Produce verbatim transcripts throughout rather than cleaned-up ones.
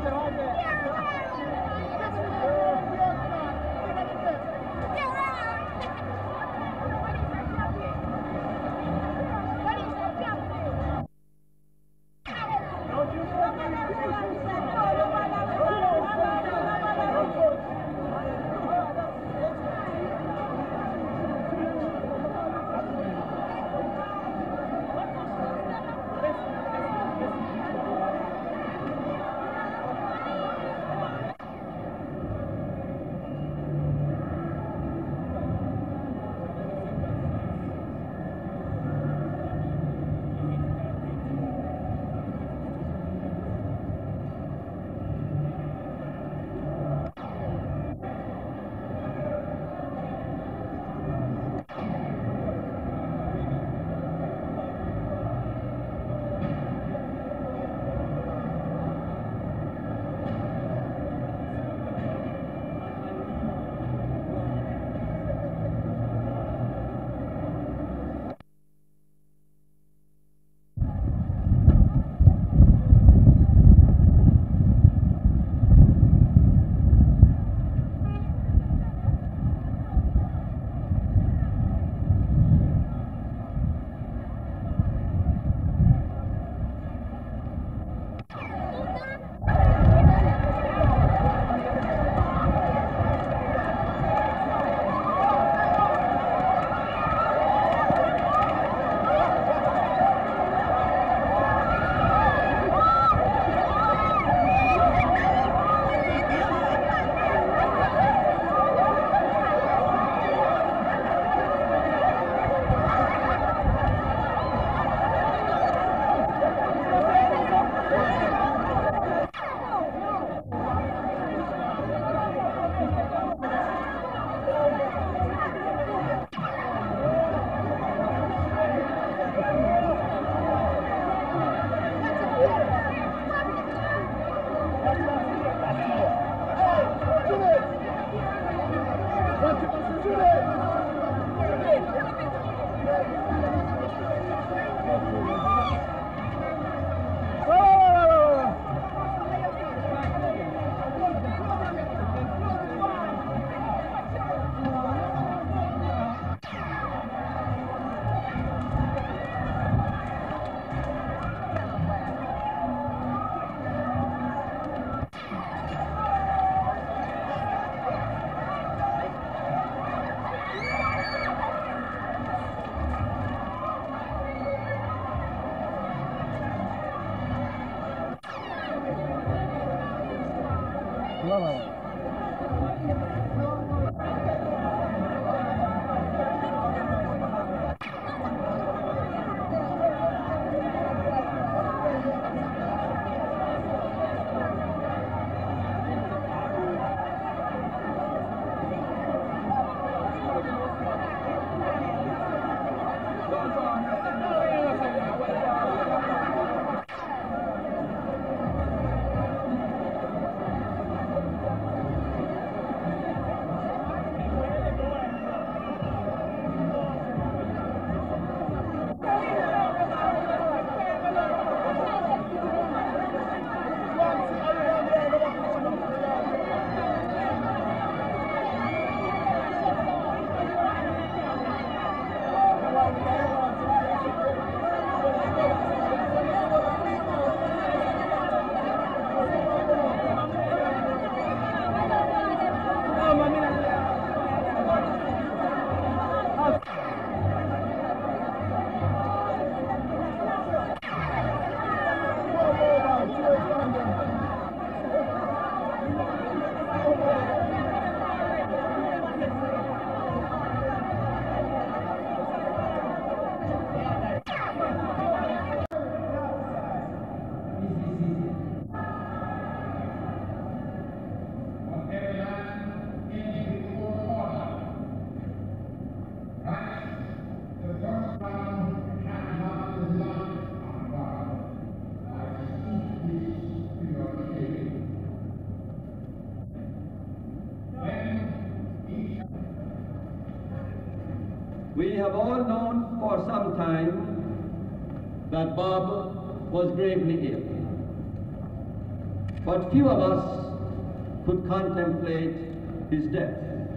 We have all known for some time that Bob was gravely ill. but few of us could contemplate his death.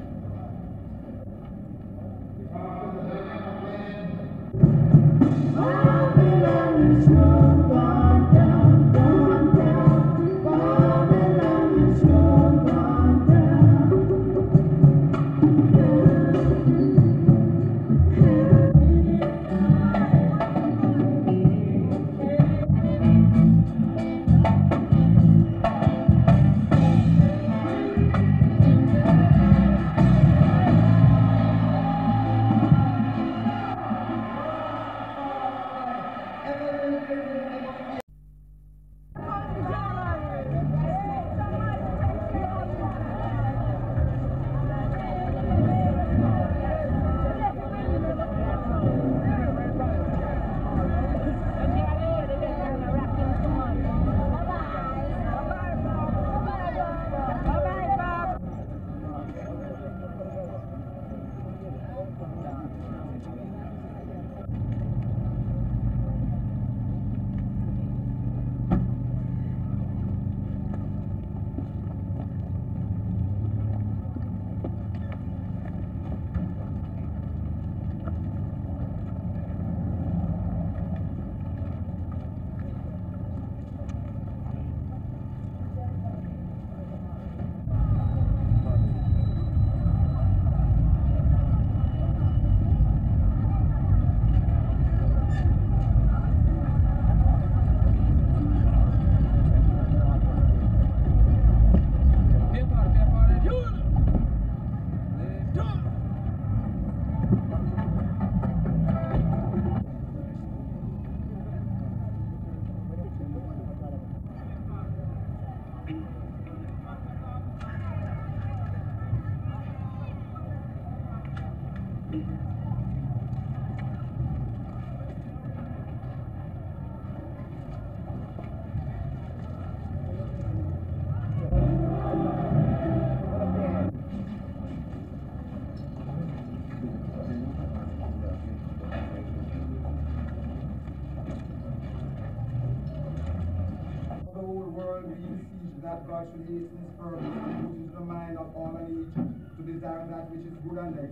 That God should hasten his purpose and put into the mind of all and each to desire that which is good and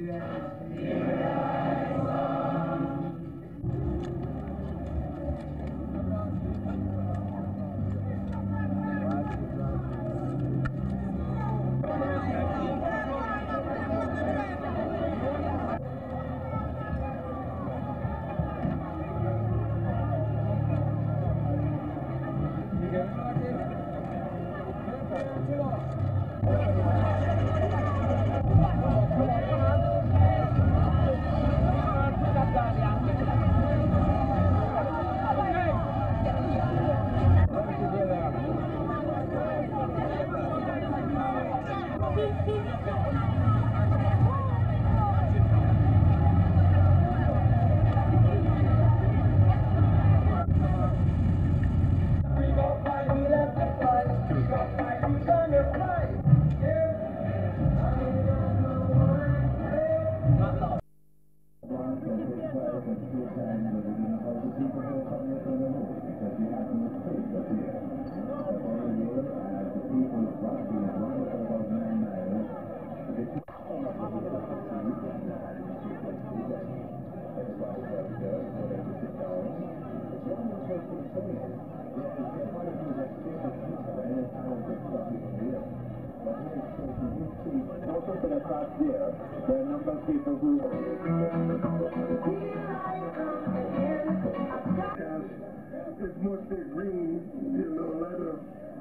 expedient. Across there, there are a number of people who it's mostly green, you know, letter.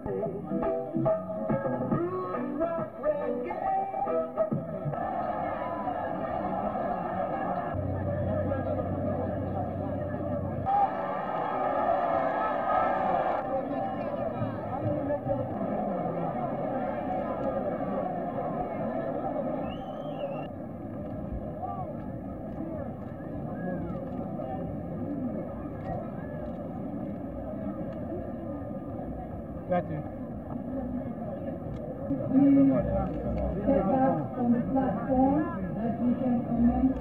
Got you. Step up on the platform as we can commence.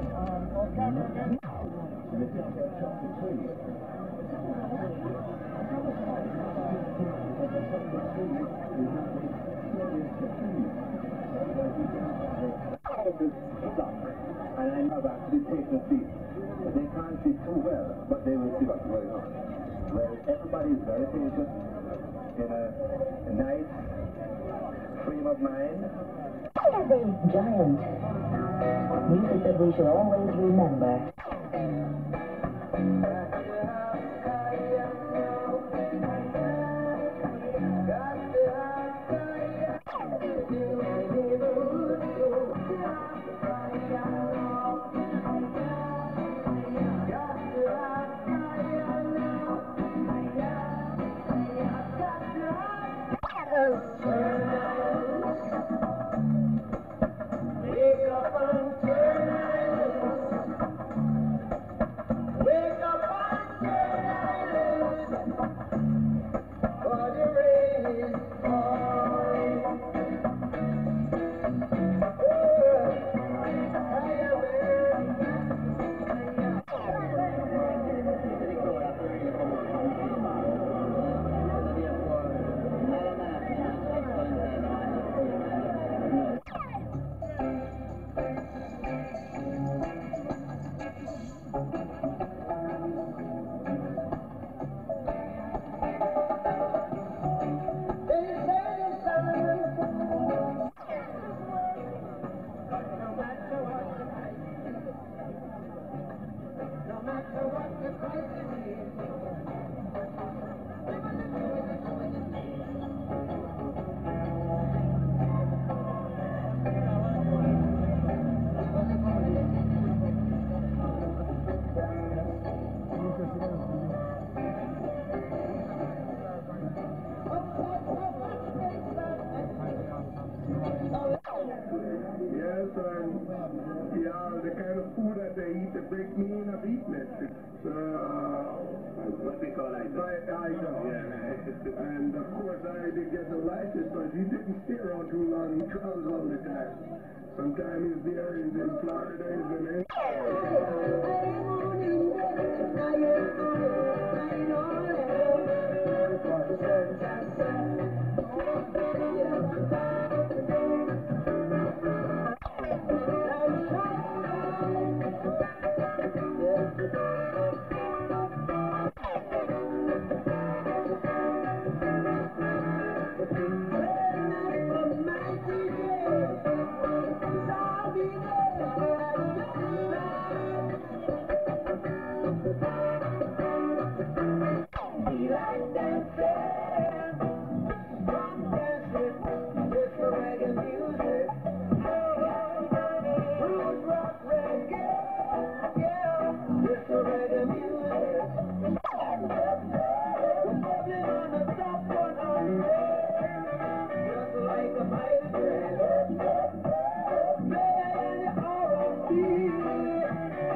buses stop, and I have actually taken seats. They can't see too well, but they will see what's going on. Well, everybody is very patient, in a, a nice frame of mind. Saturday Giant. Music that we should always remember. Yes, and yeah, the kind of food that they eat, they break me in of eating it. It's uh, What we call item. fried item. Yeah. And of course, I did get the license, but he didn't stay around too long. He travels all the time. Sometimes he's there, he's in Florida, he's in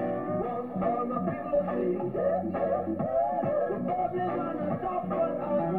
We're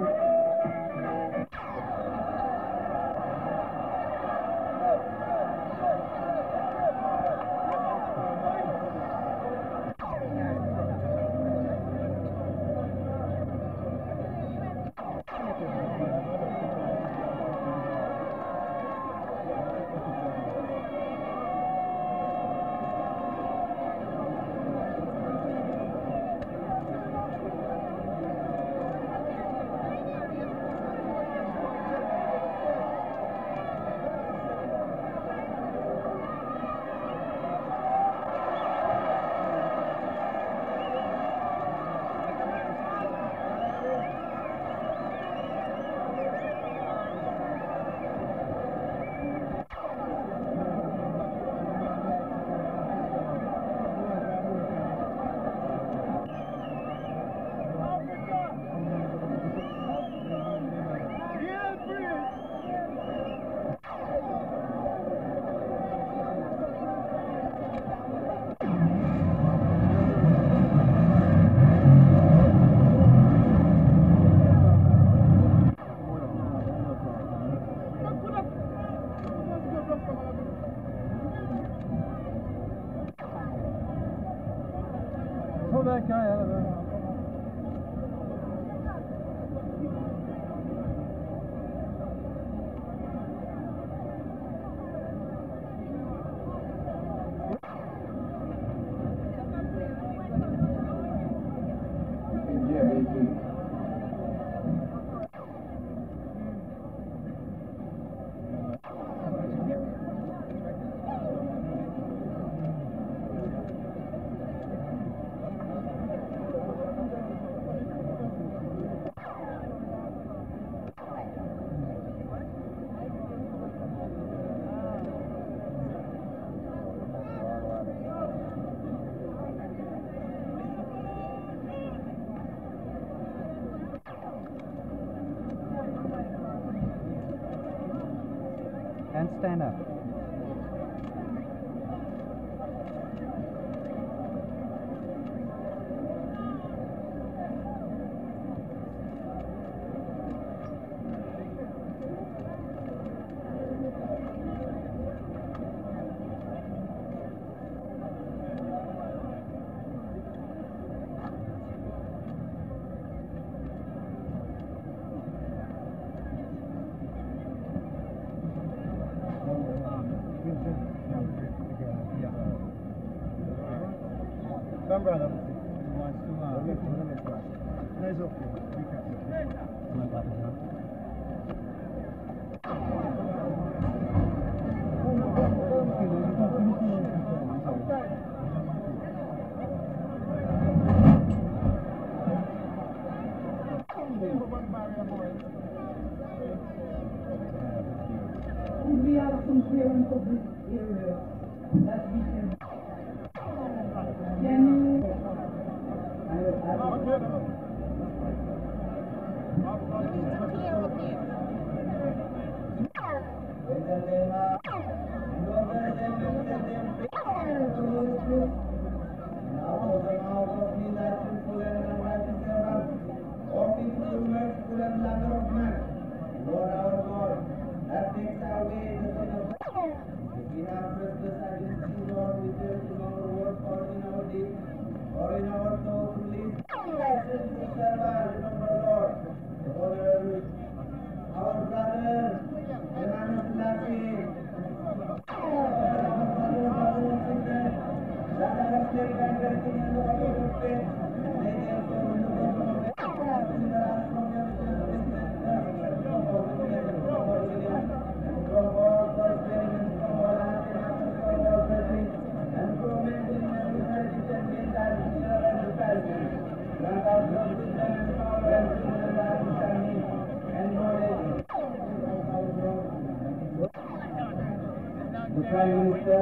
policy. And stand up. Come, brother. He wants to, uh... No, it's okay. We can. We have some clearance of this area that we can. Can you? Lord our God, that takes away the sin of if we have trespassed against you, Lord, we tell in our word or in our deed or in our thoughts, release license to serve us. Remember, Lord, the Lord, our brother, Johannes Lassie, our brother, brother and sister, that have slept and resting in the water of faith, may therefore in the bosom of the in the last from your from all prosperity, from all happiness, from all blessings, and from maintaining and united and made that pure and repulsive. Grant us from wisdom and power and skill and understanding and knowledge. The Prime Minister,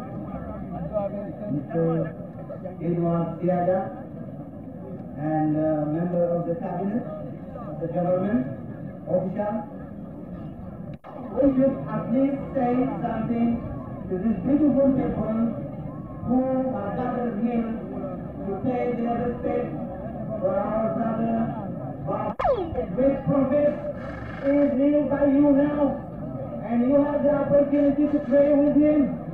Mister Edward Seaga, and uh, member of the cabinet, of the government, official, we should at least say something to these beautiful people who are gathered here to pay their respect for our brother Bob. A great prophet is kneeled by you now, and you have the opportunity to pray with him.